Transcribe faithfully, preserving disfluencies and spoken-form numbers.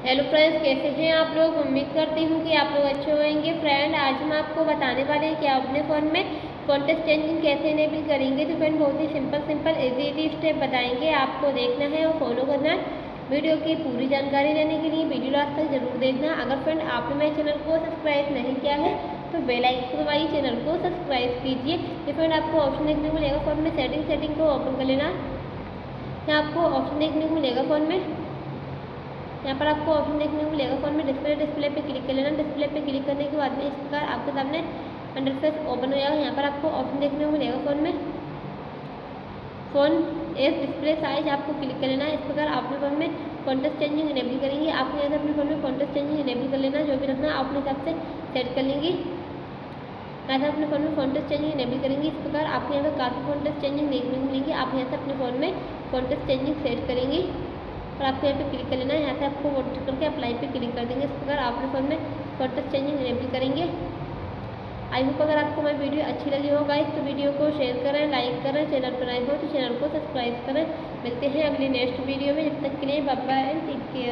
Hello friends, कैसे हैं आप लोग। उम्मीद करती हूँ कि आप लोग अच्छे होंगे। फ्रेंड, आज हम आपको बताने वाले हैं कि आप अपने फ़ोन में कॉन्टेक्ट चेंजिंग कैसे इनेबल करेंगे। तो फ्रेंड, बहुत ही simple simple easy easy step बताएंगे, आपको देखना है और फॉलो करना है। वीडियो की पूरी जानकारी लेने के लिए वीडियो लास्ट तक जरूर देखना। अगर फ्रेंड आपने मेरे चैनल को सब्सक्राइब नहीं किया है तो बेल आइकन को दबाइए, चैनल को सब्सक्राइब कीजिए। तो फ्रेंड, आपको ऑप्शन देखने को मिलेगा फ़ोन में सेटिंग सेटिंग को ओपन कर लेना। यहाँ आपको ऑप्शन देखने को मिलेगा फ़ोन में, यहाँ पर आपको ऑप्शन देखने को मिलेगा फ़ोन में डिस्प्ले डिस्प्ले पे क्लिक कर लेना। डिस्प्ले पे क्लिक करने के बाद में इस प्रकार आपके सामने इंटरफेस ओपन हो जाएगा। यहाँ पर आपको ऑप्शन देखने को मिलेगा फ़ोन में फ़ोन एज डिस्प्ले साइज, आपको क्लिक कर लेना। इस प्रकार आपने फ़ोन में कॉन्टेक्ट चेंजिंग इनेबल करेंगे। आपको यहाँ से अपने फ़ोन में कॉन्टेक्ट चेंजिंग इनेबल कर लेना। जो भी रखना आप अपने हिसाब से सेट कर लेंगी। यहाँ से अपने फ़ोन में कॉन्टेक्ट चेंजिंग इनेबल करेंगे। इस प्रकार आपको यहाँ पर काफ़ी कॉन्टेक्ट चेंजिंग देखने को मिलेंगी। आप यहाँ से अपने फ़ोन में कॉन्टेक्ट चेंजिंग सेट करेंगी और आपको यहाँ पे क्लिक कर लेना है। यहाँ से आपको वोट करके अप्लाई पे क्लिक कर देंगे। इस प्रकार आप अपने फ़ोन में कॉन्टेक्ट चेंजिंग इनेबल करेंगे। आई होप अगर आपको मेरी वीडियो अच्छी लगी हो गाइस तो वीडियो को शेयर करें, लाइक करें। चैनल पर आए हो तो चैनल को सब्सक्राइब करें। मिलते हैं अगली नेक्स्ट वीडियो में। जब तक के लिए bye bye and take care.